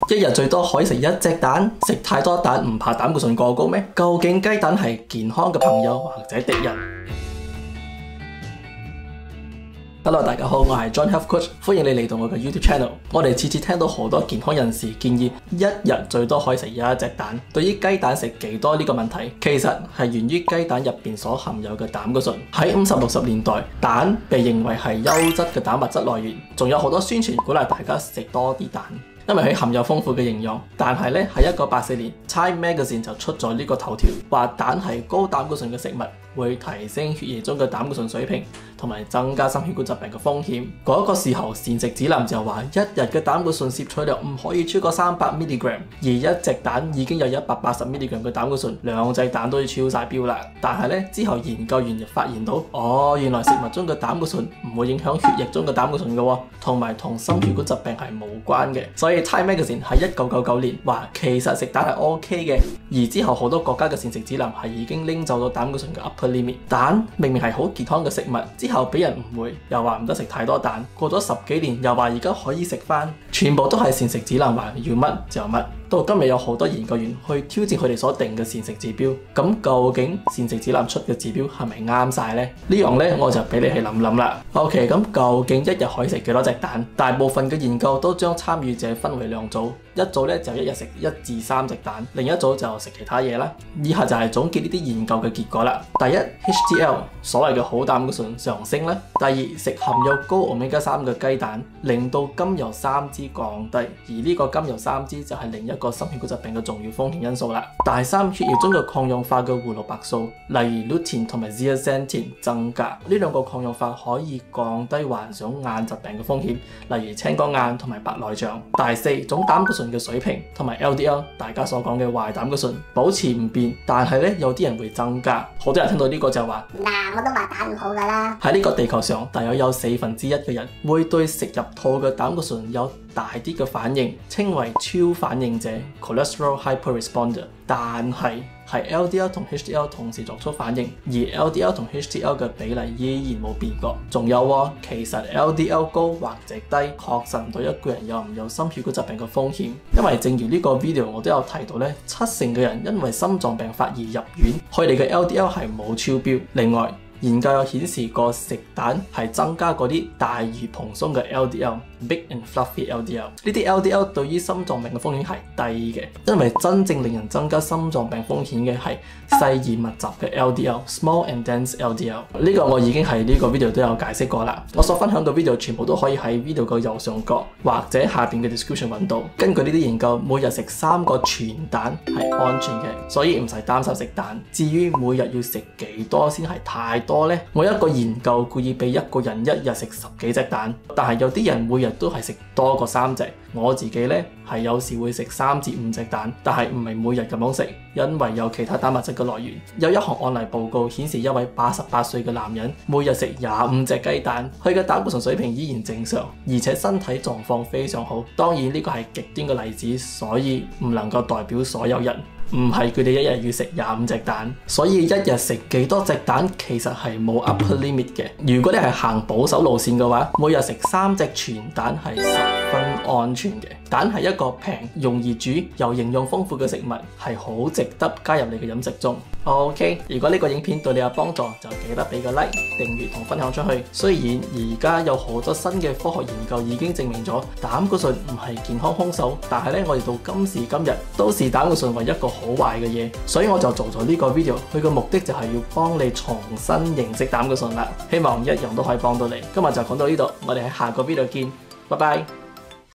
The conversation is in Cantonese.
一日最多可以食一隻蛋，食太多蛋唔怕膽固醇過高咩？究竟雞蛋係健康嘅朋友或者敵人？Hello， 大家好，我係 John Health Coach， 歡迎你嚟到我嘅 YouTube Channel。我哋次次聽到好多健康人士建議一日最多可以食一隻蛋。對於雞蛋食幾多呢個問題，其實係源於雞蛋入邊所含有嘅膽固醇。喺50、60年代，蛋被認為係優質嘅蛋白質來源，仲有好多宣傳鼓勵大家食多啲蛋，因為佢含有豐富嘅營養。但係咧，喺1984年 Time Magazine 就出咗呢個頭條，話蛋係高膽固醇嘅食物，會提升血液中嘅膽固醇水平，同埋增加心血管疾病嘅風險。嗰個時候膳食指南就話一日嘅膽固醇攝取量唔可以超過300 mg， 而一隻蛋已經有180 mg 嘅膽固醇，2隻蛋都要超晒標啦。但係咧，之後研究員就發現到，原來食物中嘅膽固醇唔會影響血液中嘅膽固醇嘅，同埋同心血管疾病係冇關嘅。所以 Time Magazine 喺1999年話其實食蛋係 OK 嘅，而之後好多國家嘅膳食指南係已經拎走咗膽固醇嘅 upper limit。蛋明明係好健康嘅食物，之後俾人誤會，又話唔得食太多蛋。過咗10幾年，又話而家可以食返，全部都係膳食指南話要乜就乜。到今日有好多研究員去挑戰佢哋所定嘅膳食指標，咁究竟膳食指南出嘅指標係咪啱晒呢？呢樣呢，我就俾你去諗諗啦。OK， 咁究竟一日可以食幾多隻蛋？大部分嘅研究都將參與者分為兩組，一組呢就一日食1至3隻蛋，另一組就食其他嘢啦。以下就係總結呢啲研究嘅結果啦。第一 ，HDL 所謂嘅好膽固醇上升啦。第二，食含有高 Omega 3嘅雞蛋，令到甘油三酯降低，而呢個甘油三酯就係另一個心血管疾病嘅重要風險因素啦。第三，血液中嘅抗氧化嘅胡蘿蔔素，例如 lutein 同埋 zeaxanthin 增加，呢兩個抗氧化可以降低患上眼疾病嘅風險，例如青光眼同埋白內障。第四，總膽固醇嘅水平同埋 LDL， 大家所講嘅壞膽固醇保持唔變，但係咧有啲人會增加。好多人聽到呢個就話： 嗱，我都話蛋唔好噶啦。 喺呢個地球上，大約有1/4嘅人會對食入肚嘅膽固醇有大啲嘅反應，稱為超反應者 （cholesterol hyperresponder）。但係 LDL 同 HDL 同時作出反應，而 LDL 同 HDL 嘅比例依然冇變過。仲有其實 LDL 高或者低，確實唔到一個人有唔有心血管疾病嘅風險。因為正如呢個 video 我都有提到咧，70%嘅人因為心臟病發而入院，佢哋嘅 LDL 係冇超標。另外，研究有顯示過食蛋係增加嗰啲大而蓬鬆嘅 LDL，big and fluffy LDL。呢啲 LDL 對於心臟病嘅風險係低嘅，因為真正令人增加心臟病風險嘅係細而密集嘅 LDL，small and dense LDL。呢個我已經喺呢個 video 都有解釋過啦。我所分享嘅 video 全部都可以喺 video 嘅右上角或者下邊嘅 description 揾到。根據呢啲研究，每日食3個全蛋係安全嘅，所以唔使擔心食蛋。至於每日要食幾多先係太多呢？我一個研究故意俾一個人一日食10幾隻蛋，但係有啲人每日都係食多過3隻。我自己呢，係有時會食3至5隻蛋，但係唔係每日咁樣食，因為有其他蛋白質嘅來源。有一項案例報告顯示，一位88歲嘅男人每日食25隻雞蛋，佢嘅膽固醇水平依然正常，而且身體狀況非常好。當然呢個係極端嘅例子，所以唔能夠代表所有人。唔係佢哋一日要食25隻蛋，所以一日食幾多隻蛋其實係冇 upper limit 嘅。如果你係行保守路線嘅話，每日食3隻全蛋係十分安全嘅。蛋係一個平、容易煮又營養豐富嘅食物，係好值得加入你嘅飲食中。OK， 如果呢個影片對你有幫助，就記得俾個 like、訂閱同分享出去。雖然而家有好多新嘅科學研究已經證明咗膽固醇唔係健康兇手，但係咧我哋到今時今日都視膽固醇為一個好壞嘅嘢，所以我就做咗呢個 video， 佢嘅目的就係要幫你重新認識膽固醇啦。希望一樣都可以幫到你。今日就講到呢度，我哋喺下個 video 見，拜拜。